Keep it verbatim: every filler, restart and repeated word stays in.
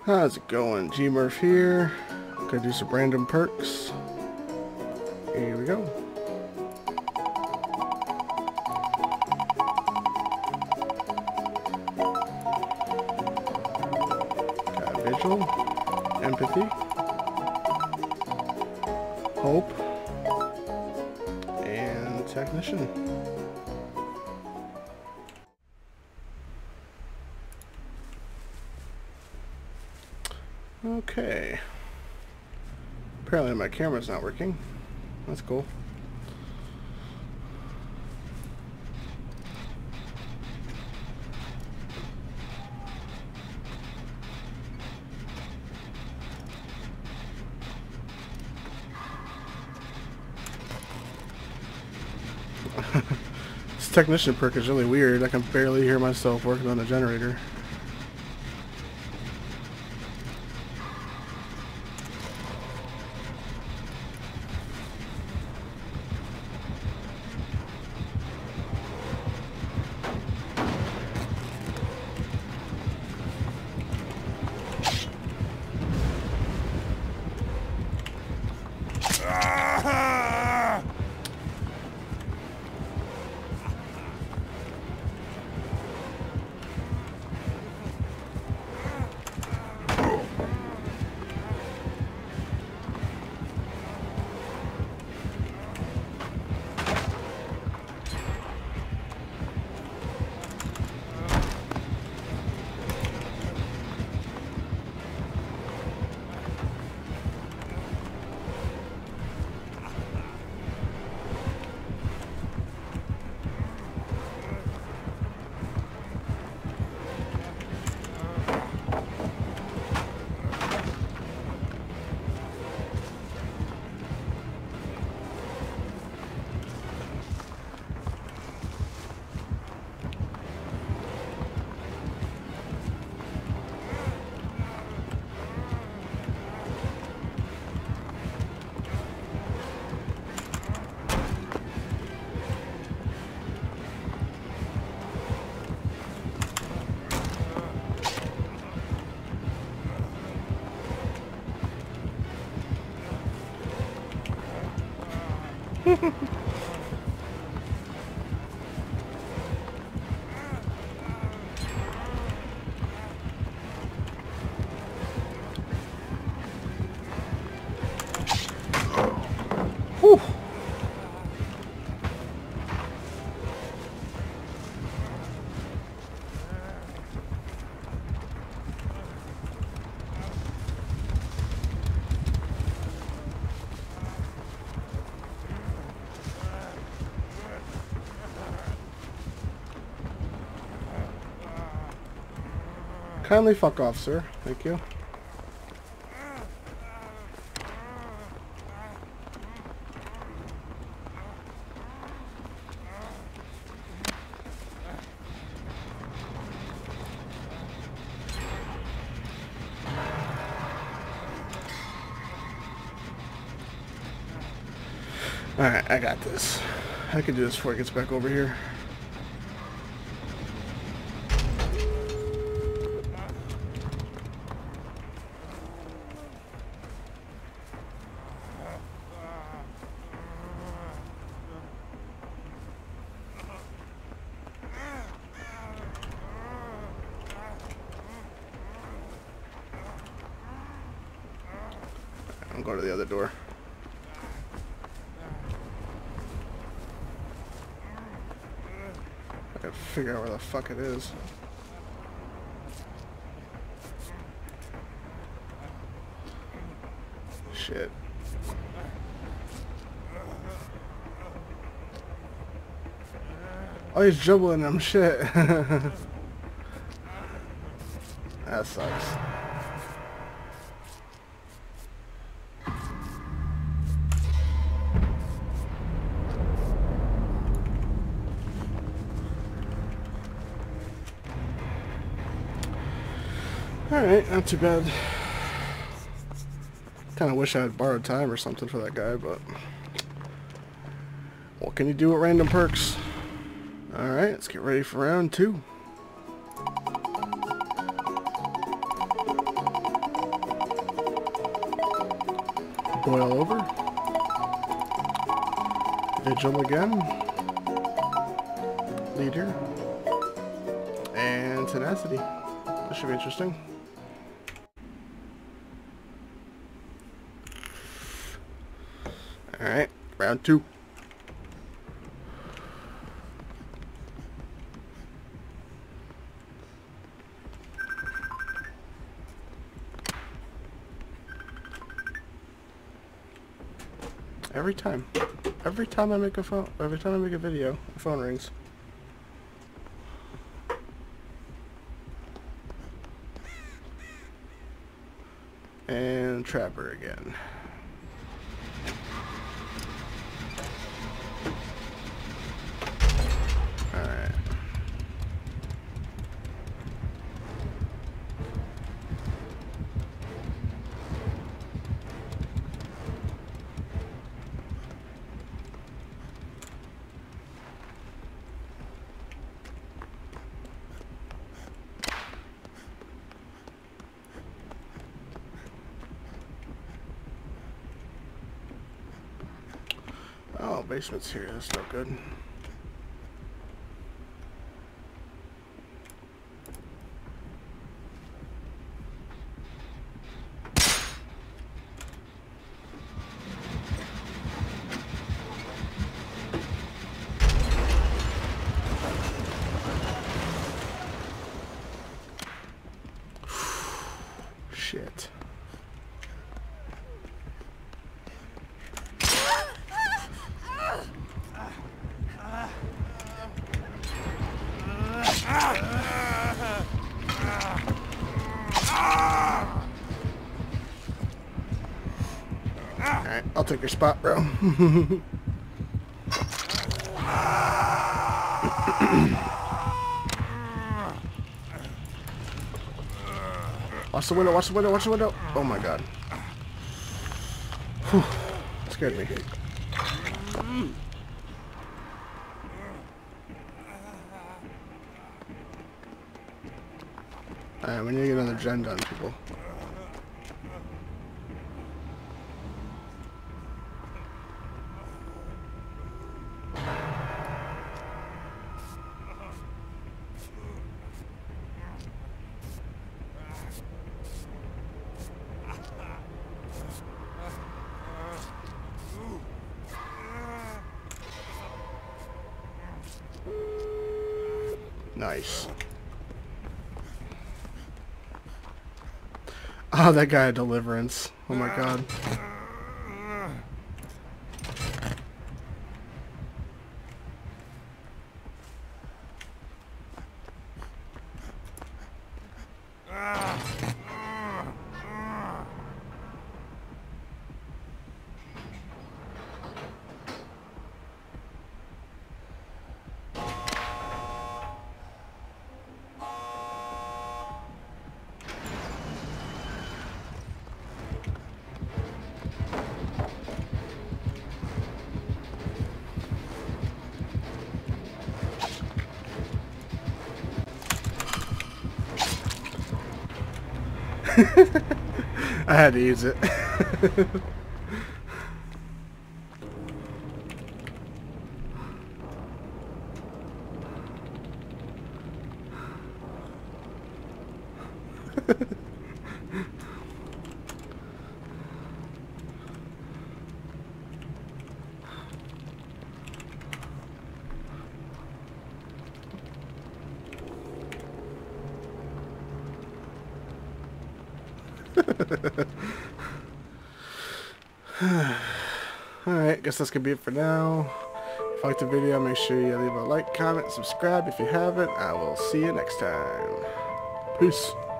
How's it going? G-Murph here. Gonna do some random perks. Here we go. Got Vigil, Empathy, Hope, and Technician. Okay. Apparently my camera's not working. That's cool. This Technician perk is really weird. I can barely hear myself working on the generator. Whew. Kindly fuck off, sir. Thank you. Alright, I got this. I can do this before it gets back over here. I'll go to the other door. I gotta figure out where the fuck it is. Shit. Oh, he's juggling them. Shit. That sucks. Alright, not too bad. Kinda wish I had borrowed time or something for that guy, but what can you do with random perks? Alright, let's get ready for round two. Boil over. Vigil again. Leader. And Tenacity. This should be interesting. Alright, round two. Every time. Every time I make a phone, every time I make a video, the phone rings. And Trapper again. Alright. Oh, basement's here. That's no good. Shit. Alright, I'll take your spot, bro. Watch the window, watch the window, watch the window. Oh my god. Whew. Scared me. Alright, we need to get another gen done, people. Nice. Oh, that guy had Deliverance. Oh my god. I had to use it. Alright, guess that's gonna be it for now. If you liked the video, make sure you leave a like, comment, subscribe if you haven't. I will see you next time. Peace.